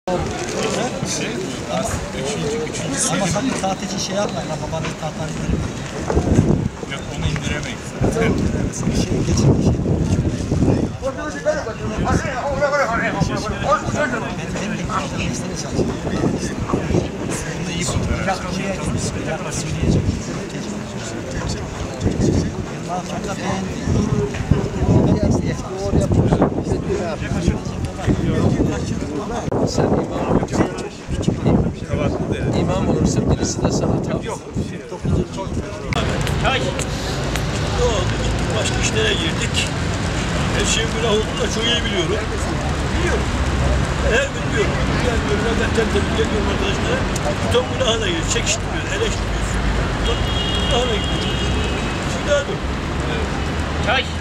Ama sakın tahtacı şey yapma, babanın tahtacıları. Yok, onu indiremeyiz zaten. Şey geçirmiş. Bunu iyi fotoğraf. Sen imam olursa birisi de sana tabi. Hay. Ne oldu? Başka işlere girdik. Her şeyin günah olduğunu da çok iyi biliyorum. Biliyorum. Her gün diyorum. Yani böyle ben tertemiz geliyorum arkadaşlara. Bütün günahına giriyor. Çekiştiriyor, eleştiriyor. Günahına gidiyor. Şimdi daha dur. Çay.